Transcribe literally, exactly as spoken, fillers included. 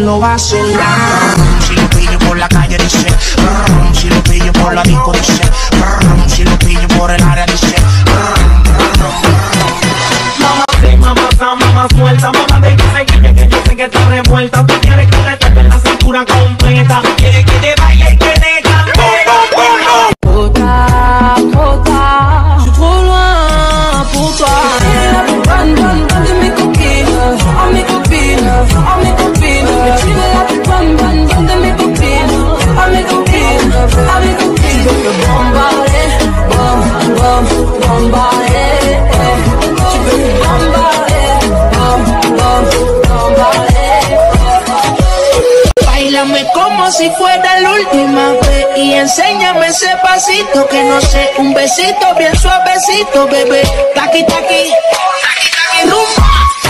lo vacilar. Si lo pillo por la calle dice, si lo pillo por la disco dice, si lo pillo por el área dice. Mamá, sí, mamá, mamá, suelta, mamá, de que sé que, que yo sé que está revuelta. Tú quieres que te toque la cintura completa, quieres que te vaya y que te cante. Trop tard, trop tard, je suis trop loin pour toi. Bonne, bonne, bonne de mes copines, oh mes copines, oh mes copines. Mais tu veux la plus bonne, bonne, bonne de mes copines, oh mes copines, oh mes copines. Tu veux me bombarder, bom, bom, bombarder. Tu veux me bombarder, bom, bom, bombarder. Báilame como si fuera la última vez y enséñame ese pasito que no sé, un besito bien suavecito, bebé. Taqui, taqui, taqui, taqui, rumba.